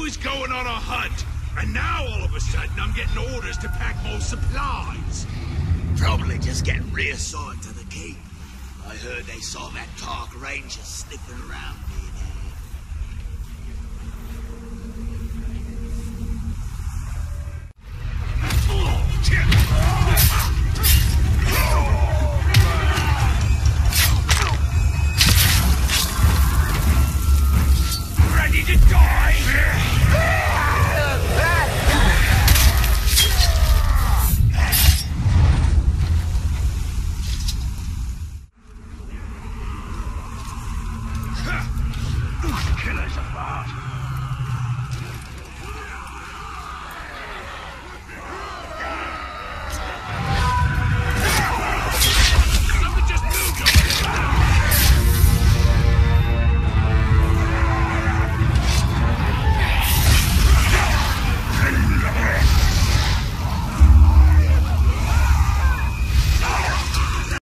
was going on a hunt, and now all of a sudden I'm getting orders to pack more supplies. Probably just getting reassigned to the keep. I heard they saw that Tark Ranger sniffing around